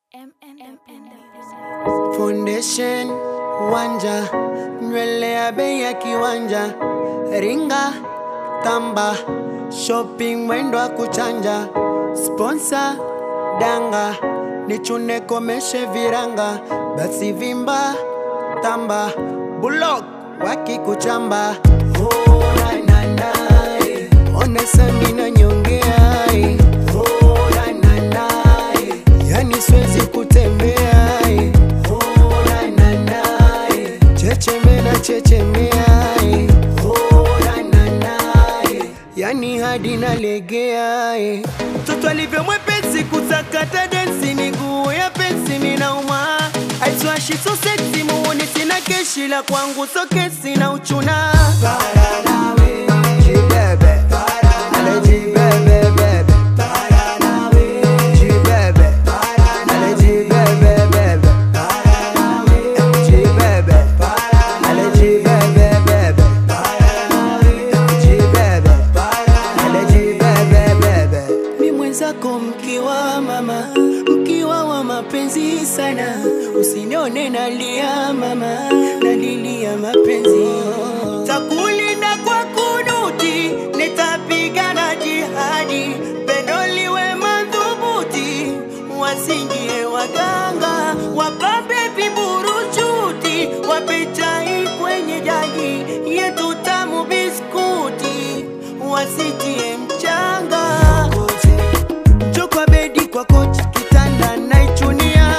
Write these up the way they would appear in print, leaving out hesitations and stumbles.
Foundation wanja, nywele ya bei ya kiwanja, ringa, tamba, shopping mwendo wa kuchanja, sponsor, danga, nichune komeshe viranga, basi vimba, tamba, bulok, waki kuchamba. Oh na na na, onesa mina nyongea, oh na na na, yani siwezi kutembea, oh na na na, chechemea chechemea, oh na na na, yani hadi nalegea. Mtoto alivyo mwepesi kusakata densi, miguu ya pensi minauma, I swear she's so sexy, muone sina keshi, la kwangu so kesi na uchuna. Para nawe, jibebe, para nawe, jibebe, bebe, para nawe, jibebe, para nawe, jibebe, bebe, para nawe, jibebe, para nawe, jibebe, bebe, para nawe, jibebe, para nawe, jibebe, bebe. Mi mwenzako mkiwa mama, mkiwa wa mapenzi sana, usinione nalia mama, nalilia mapenzi. Takulinda kwa kunuti, nitapigana jihadi, pendo liwe madhubuti, wasingie waganga, wapambe viburuchuti, wapichai kwenye jagi, yetu tamu biskuti, wasitie mchanga. Chokwa bedi kwa kochi, kitanda naichunia,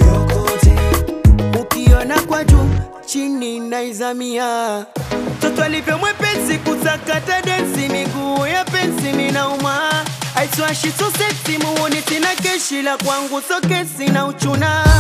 ukiona kwa juu, chini naizamia. Toto alivyo mwepesi kusakata densi, miguu ya pensi minauma, I swear she's so sexy, muone sina keshi, la kwangu so kesi na uchuna.